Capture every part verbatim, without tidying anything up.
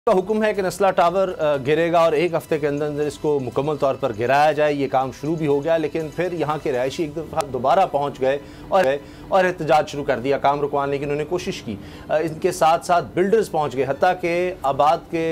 का हुक्म है कि नस्ला टावर गिरेगा और एक हफ्ते के अंदर अंदर इसको मुकम्मल तौर पर गिराया जाए। ये काम शुरू भी हो गया, लेकिन फिर यहाँ के रहायशी एक दफ़ा दोबारा पहुँच गए और और एहतजाज शुरू कर दिया। काम रुकवाने की उन्होंने कोशिश की। इनके साथ साथ बिल्डर्स पहुँच गए, हत्ता के आबाद के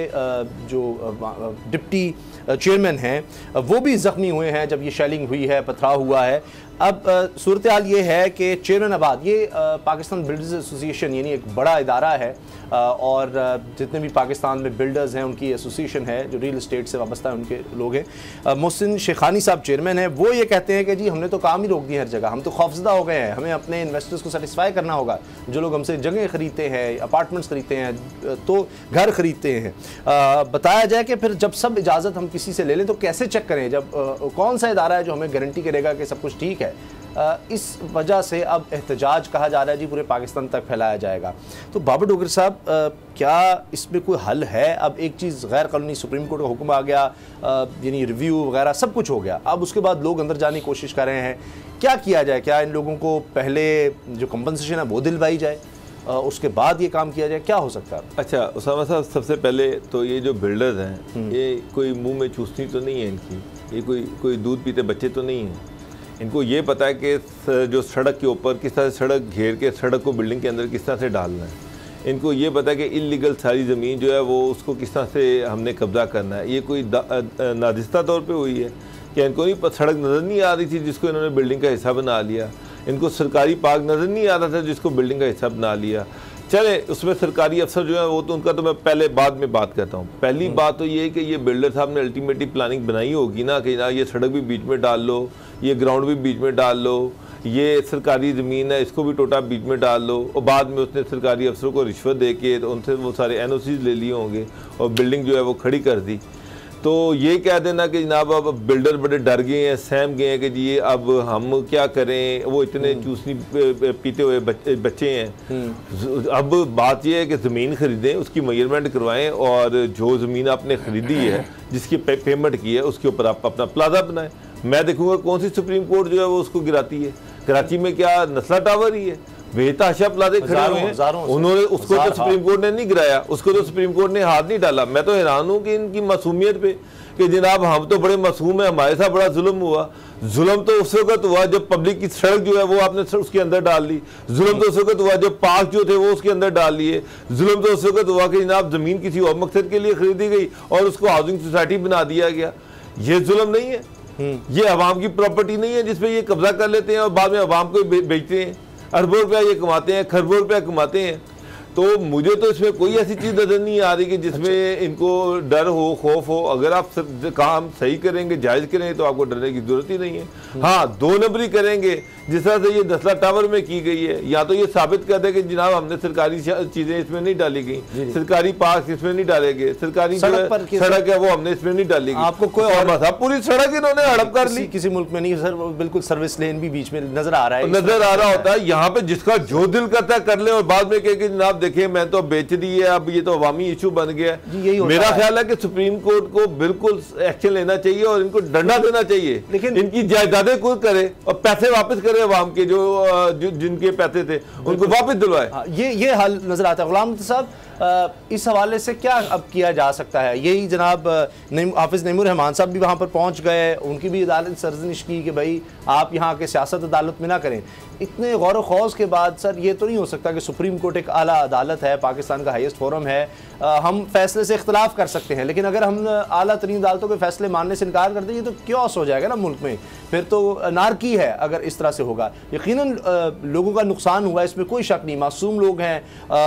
जो डिप्टी चेयरमैन हैं वो भी ज़ख्मी हुए हैं जब ये शेलिंग हुई है, पथराव हुआ है। अब सूरत हाल ये है कि चेयरमैन आबाद, ये आ, पाकिस्तान बिल्डर्स एसोसिएशन यानी एक बड़ा इदारा है आ, और जितने भी पाकिस्तान में बिल्डर्स हैं उनकी एसोसिएशन है जो रियल इस्टेट से वाबस्ता है, उनके लोग हैं। मोहसिन शेखानी साहब चेयरमैन हैं, वो ये कहते हैं कि जी हमने तो काम ही रोक दिया हर जगह, हम तो खौफजदा हो गए हैं, हमें अपने इन्वेस्टर्स को सेटिस्फाई करना होगा। जो लोग हमसे जगह ख़रीदते हैं, अपार्टमेंट्स ख़रीदते हैं, तो घर ख़रीदते हैं। आ, बताया जाए कि फिर जब सब इजाज़त हम किसी से ले लें तो कैसे चेक करें, जब आ, कौन सा इदारा है जो हमें गारंटी करेगा कि सब कुछ ठीक है। आ, इस वजह से अब एहतजाज कहा जा रहा है जी पूरे पाकिस्तान तक फैलाया जाएगा। तो बाबर डोगर साहब, क्या इसमें कोई हल है? अब एक चीज़ गैर कानूनी सुप्रीम कोर्ट का हुक्म आ गया, यानी रिव्यू वगैरह सब कुछ हो गया, अब उसके बाद लोग अंदर जाने की कोशिश कर रहे हैं। क्या किया जाए? क्या इन लोगों को पहले जो कंपनसेशन है वो दिलवाई जाए, उसके बाद ये काम किया जाए? क्या हो सकता है? अच्छा उसामा साहब, सबसे पहले तो ये जो बिल्डर्स हैं ये कोई मुंह में चूसनी तो नहीं है इनकी, ये कोई कोई दूध पीते बच्चे तो नहीं हैं। इनको ये पता है कि जो सड़क के ऊपर किस तरह से सड़क घेर के सड़क को बिल्डिंग के अंदर किस तरह से डालना है। इनको ये पता है कि इलीगल सारी ज़मीन जो है वो उसको किस तरह से हमने कब्ज़ा करना है। ये कोई नादिस्ता तौर पे हुई है कि इनको नहीं सड़क नज़र नहीं आ रही थी जिसको इन्होंने बिल्डिंग का हिस्सा बना लिया, इनको सरकारी पार्क नज़र नहीं आ रहा था जिसको बिल्डिंग का हिस्सा बना लिया। चले उसमें सरकारी अफसर जो है वो तो उनका तो मैं पहले बाद में बात करता हूँ। पहली बात तो ये है कि ये बिल्डर साहब ने अल्टीमेटली प्लानिंग बनाई होगी ना कि ना ये सड़क भी बीच में डाल लो, ये ग्राउंड भी बीच में डाल लो, ये सरकारी ज़मीन है इसको भी टोटा बीच में डाल लो, और बाद में उसने सरकारी अफसरों को रिश्वत दे के तो उनसे वो सारे एन ओ सीज ले लिए होंगे और बिल्डिंग जो है वो खड़ी कर दी। तो ये कह देना कि जनाब अब बिल्डर बड़े डर गए हैं, सहम गए हैं कि जी अब हम क्या करें, वो इतने चूसनी पीते हुए बच्चे, बच्चे हैं। अब बात ये है कि ज़मीन ख़रीदें, उसकी मेजरमेंट करवाएं और जो ज़मीन आपने ख़रीदी है जिसकी पे, पेमेंट की है उसके ऊपर आप अपना प्लाजा बनाएं। मैं देखूँगा कौन सी सुप्रीम कोर्ट जो है वो उसको गिराती है। कराची में क्या नस्ला टावर ही है, बेताशा प्लाजे खड़े हुए हैं, उन्होंने उसको तो सुप्रीम कोर्ट ने नहीं गिराया, उसको तो सुप्रीम कोर्ट ने हाथ नहीं डाला। मैं तो हैरान हूँ कि इनकी मासूमियत पे कि जनाब हम तो बड़े मासूम हैं, हमारे साथ बड़ा जुल्म हुआ। जुल्म तो उस वक्त हुआ जब पब्लिक की सड़क जो है वो आपने उसके अंदर डाल ली, जुल्म तो उस वक्त हुआ जब पार्क जो थे वो उसके अंदर डाल लिए, जुल्म तो उस वक्त हुआ कि जनाब ज़मीन किसी और मकसद के लिए खरीदी गई और उसको हाउसिंग सोसाइटी बना दिया गया। ये जुल्म नहीं है, ये अवाम की प्रॉपर्टी नहीं है जिसपे ये कब्जा कर लेते हैं और बाद में अवाम को बेचते हैं। अरबों रुपया ये कमाते हैं, खरबों रुपया कमाते हैं। तो मुझे तो इसमें कोई ऐसी चीज़ नज़र नहीं आ रही कि जिसमें अच्छा। इनको डर हो, खौफ हो। अगर आप काम सही करेंगे, जायज़ करेंगे तो आपको डरने की जरूरत ही नहीं है। हाँ, दो नंबरी करेंगे जिस तरह से ये नस्ला टावर में की गई है, या तो ये साबित कर दे कि जनाब हमने सरकारी चीज़ें इसमें नहीं डाली गई, सरकारी पार्क इसमें नहीं डाले गए, सरकारी सड़क है वो हमने इसमें नहीं डाली गई। आपको कोई और था पूरी सड़क इन्होंने हड़प कर ली। किसी मुल्क में नहीं सर, बिल्कुल सर्विस लेन भी बीच में नजर आ रहा है, नजर आ रहा होता है। यहाँ पे जिसका जो दिल करता है कर ले और बाद में कहे कि जनाब देखिए मैं तो बेच दी है, अब ये तो अवामी इशू बन गया है। मेरा ख्याल है कि सुप्रीम कोर्ट को बिल्कुल एक्शन लेना चाहिए और इनको डंडा देना चाहिए, लेकिन इनकी जायदादें खुद करे और पैसे वापस करे अवाम के, जो, जो जिनके पैसे थे उनको वापस दिलवाए। ये ये हल नजर आता है। गुलाम साहब, इस हवाले से क्या अब किया जा सकता है? यही जनाब हाफिज नईमुर रहमान साहब भी वहाँ पर पहुँच गए, उनकी भी अदालत सरजनिश की कि भाई आप यहाँ के सियासत अदालत में ना करें। इतने गौर व खौज के बाद सर ये तो नहीं हो सकता कि सुप्रीम कोर्ट एक आला अदालत है, पाकिस्तान का हाईएस्ट फोरम है, आ, हम फैसले से इख्तलाफ कर सकते हैं, लेकिन अगर हम आला तरीन अदालतों के फैसले मानने से इनकार कर देंगे तो क्योस हो जाएगा ना मुल्क में, फिर तो नारकी है अगर इस तरह से होगा। यकीनन लोगों का नुकसान हुआ, इसमें कोई शक नहीं, मासूम लोग हैं,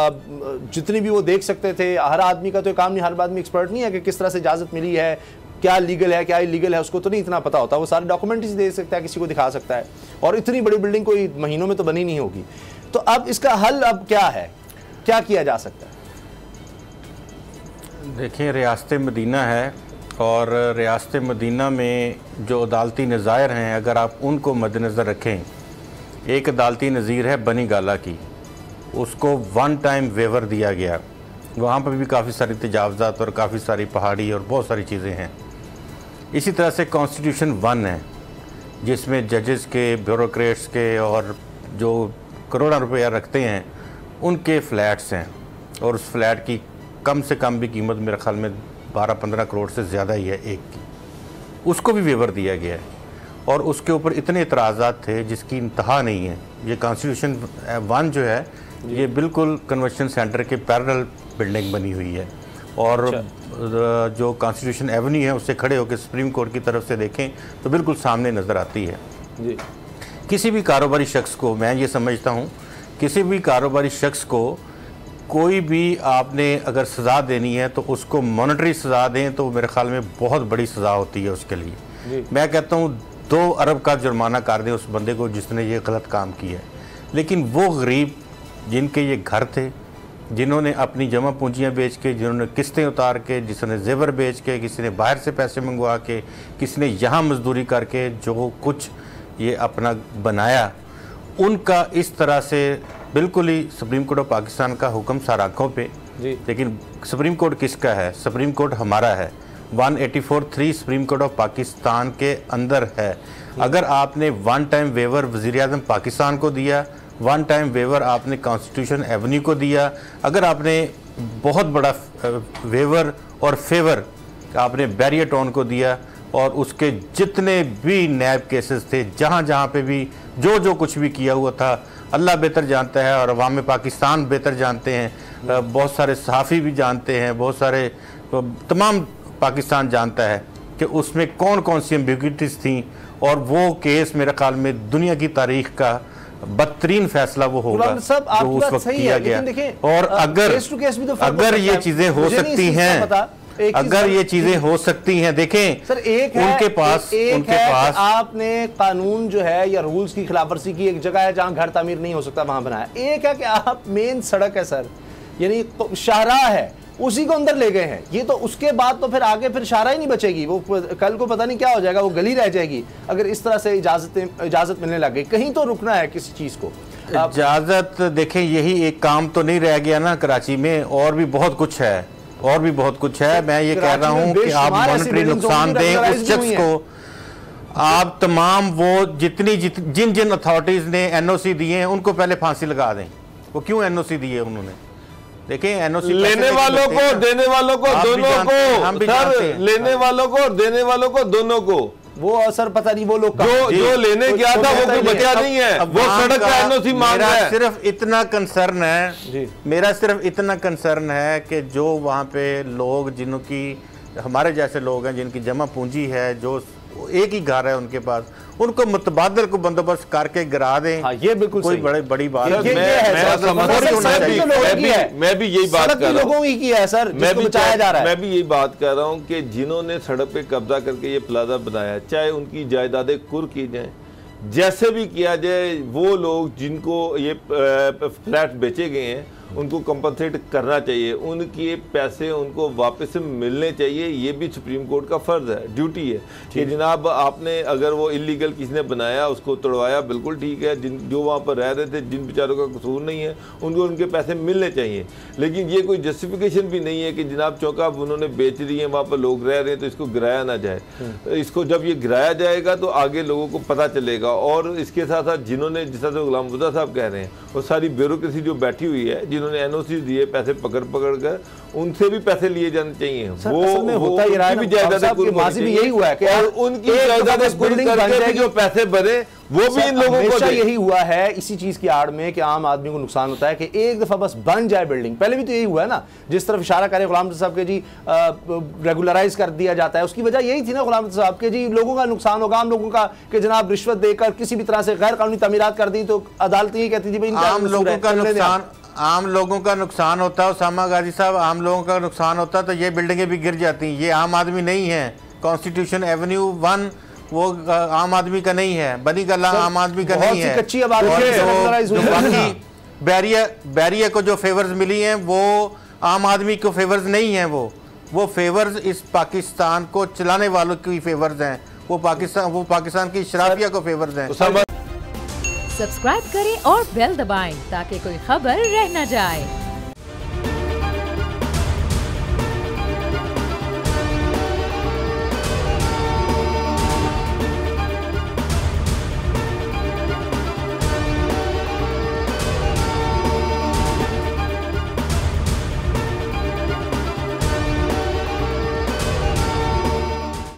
जितनी भी वो देख सकते थे। हर आदमी का तो काम नहीं, हर आदमी एक्सपर्ट नहीं है कि किस तरह से इजाज़त मिली है, क्या लीगल है क्या इलीगल है, उसको तो नहीं इतना पता होता। वो सारे डॉक्यूमेंट ही दे सकता है, किसी को दिखा सकता है, और इतनी बड़ी बिल्डिंग कोई महीनों में तो बनी नहीं होगी। तो अब इसका हल अब क्या है, क्या किया जा सकता है? देखिए, रियासत मदीना है और रियासत मदीना में जो अदालती नज़ायर हैं अगर आप उनको मद्देनज़र रखें, एक अदालती नज़ीर है बनी गाला की, उसको वन टाइम वेवर दिया गया, वहाँ पर भी काफ़ी सारी तजावज़ात और काफ़ी सारी पहाड़ी और बहुत सारी चीज़ें हैं। इसी तरह से कॉन्स्टिट्यूशन वन है जिसमें जजेस के, ब्यूरोक्रेट्स के और जो करोड़ों रुपया रखते हैं उनके फ़्लैट्स हैं और उस फ्लैट की कम से कम भी कीमत मेरे ख्याल में बारह पंद्रह करोड़ से ज़्यादा ही है एक की, उसको भी वेवर दिया गया है और उसके ऊपर इतने इतराज़ात थे जिसकी इंतहा नहीं है। ये कॉन्स्टिट्यूशन वन जो है ये बिल्कुल कन्वेंशन सेंटर के पैरेलल बिल्डिंग बनी हुई है और जो कॉन्स्टिट्यूशन एवेन्यू है उससे खड़े होकर सुप्रीम कोर्ट की तरफ से देखें तो बिल्कुल सामने नज़र आती है जी। किसी भी कारोबारी शख्स को, मैं ये समझता हूँ, किसी भी कारोबारी शख्स को कोई भी आपने अगर सज़ा देनी है तो उसको मॉनेटरी सज़ा दें तो मेरे ख्याल में बहुत बड़ी सज़ा होती है उसके लिए जी। मैं कहता हूँ दो अरब का जुर्माना कर दें उस बंदे को जिसने ये गलत काम किया है। लेकिन वो गरीब जिनके ये घर थे, जिन्होंने अपनी जमा पूंजियाँ बेच के, जिन्होंने किस्तें उतार के, जिसने जेवर बेच के, किसी ने बाहर से पैसे मंगवा के, किसी ने यहाँ मजदूरी करके जो कुछ ये अपना बनाया, उनका इस तरह से बिल्कुल ही सुप्रीम कोर्ट ऑफ पाकिस्तान का हुक्म सार आँखों पे जी। लेकिन सुप्रीम कोर्ट किसका है? सुप्रीम कोर्ट हमारा है। One eighty four three supreme court of Pakistan के अंदर है। अगर आपने वन टाइम वेवर वज़ीर आज़म पाकिस्तान को दिया, वन टाइम वेवर आपने कॉन्स्टिट्यूशन एवेन्यू को दिया, अगर आपने बहुत बड़ा वेवर और फेवर आपने बैरियर टाउन को दिया और उसके जितने भी नैब केसेस थे, जहाँ जहाँ पे भी जो जो कुछ भी किया हुआ था, अल्लाह बेहतर जानता है और अवाम पाकिस्तान बेहतर जानते हैं, बहुत सारे सहाफ़ी भी जानते हैं, बहुत सारे तमाम पाकिस्तान जानता है कि उसमें कौन कौन सी एम्बिग्विटीज़ थी और वो केस मेरे ख्याल में दुनिया की तारीख का बदतरीन फैसला वो होगा जो उस वक्त किया गया। और अगर अगर ये चीज़ें हो सकती हैं, अगर ये चीजें हो सकती हैं, देखें सर, एक उनके पास एक उनके है पास आपने कानून जो है या रूल्स की खिलाफवर्जी की, एक जगह है जहां घर तामीर नहीं हो सकता वहां बनाया। एक है कि आप मेन सड़क है सर, यानी तो शाहराह है, उसी को अंदर ले गए हैं। ये तो उसके बाद तो फिर आगे फिर शाहराह ही नहीं बचेगी, वो कल को पता नहीं क्या हो जाएगा, वो गली रह जाएगी अगर इस तरह से इजाजत इजाजत मिलने लग गई। कहीं तो रुकना है किसी चीज को। इजाजत देखें, यही एक काम तो नहीं रह गया ना कराची में, और भी बहुत कुछ है, और भी बहुत कुछ है। मैं ये कह रहा हूं कि आप मॉनेटरी नुकसान दें उस शख्स को, आप तमाम वो जितनी जित, जिन जिन अथॉरिटीज ने एनओसी दिए हैं उनको पहले फांसी लगा दें। वो क्यों एनओसी दिए उन्होंने? देखें, एनओसी लेने वालों को, देने वालों को, दोनों को सर, लेने वालों को, देने वालों को, दोनों को। वो असर पता नहीं वो लोग जो जो लेने गया था वो कोई बचा नहीं है, वो सड़क का एनओसी मांग रहा है। सिर्फ इतना कंसर्न है, मेरा सिर्फ इतना कंसर्न है कि जो वहाँ पे लोग, जिनों की हमारे जैसे लोग हैं, जिनकी जमा पूंजी है, जो एक ही घर है उनके पास, उनको मुतबादल को बंदोबस्त करके गिरा दें। हाँ, ये बिल्कुल कोई बड़ी बड़ी बात है। मैं भी यही बात कर रहा हूँ, ही किया है सर, मैं भी बचाया जा रहा है। मैं भी यही बात कर रहा हूँ कि जिन्होंने सड़क पे कब्जा करके ये प्लाजा बनाया, चाहे उनकी जायदादें कुर की जाए, जैसे भी किया जाए, वो लोग जिनको ये फ्लैट बेचे गए हैं उनको कंपनसेट करना चाहिए, उनके पैसे उनको वापस मिलने चाहिए। ये भी सुप्रीम कोर्ट का फर्ज है, ड्यूटी है कि जनाब आपने अगर वो इलीगल किसी ने बनाया उसको तोड़वाया, बिल्कुल ठीक है, जिन जो वहाँ पर रह रहे थे, जिन बेचारों का कसूर नहीं है, उनको उनके पैसे मिलने चाहिए। लेकिन ये कोई जस्टिफिकेशन भी नहीं है कि जनाब चौका उन्होंने बेच दी है, वहाँ पर लोग रह रहे हैं तो इसको गिराया ना जाए। इसको जब ये गिराया जाएगा तो आगे लोगों को पता चलेगा। और इसके साथ साथ जिन्होंने, जिस तरह से गुलाम मुर्तज़ा साहब कह रहे हैं, वो सारी ब्यूरोक्रेसी जो बैठी हुई है, जिन्होंने एनओसी दिए पैसे पकड़ पकड़ कर, उनसे भी पैसे लिए जाने चाहिए। वो होता ही रहा है, माजी भी यही हुआ है कि उनकी जायदादें कुल करके जो पैसे भरे वो भी इन लोगों को यही हुआ है। इसी चीज की आड़ में कि आम आदमी को नुकसान होता है कि एक दफा बस बन जाए बिल्डिंग। पहले भी तो यही हुआ है ना, जिस तरफ इशारा करे गुलाम साहब के जी, रेगुलराइज कर दिया जाता है, उसकी वजह यही थी ना गुलाम साहब के जी, लोगों का नुकसान होगा, आम लोगों का, कि जनाब रिश्वत देकर किसी भी तरह से गैर कानूनी तमीरात कर दी तो अदालत ये कहती थी आम लोगों का नुकसान आम लोगों का नुकसान होता है। उसामा गाजी साहब, आम लोगों का नुकसान होता तो ये बिल्डिंगें भी गिर जाती। ये आम आदमी नहीं है। कॉन्स्टिट्यूशन एवेन्यू वन वो आम आदमी का नहीं है, बनी गला आम आदमी का नहीं है। कच्ची आबादी बैरियर बैरियर को जो फेवर्स मिली हैं वो आम आदमी को फेवर्स नहीं है। वो वो फेवर्स इस पाकिस्तान को चलाने वालों की फेवर्स हैं। वो पाकिस्तान वो पाकिस्तान की शराफिया को फेवर्स हैं। सब्सक्राइब करें और बेल दबाएं ताकि कोई खबर रह न जाए।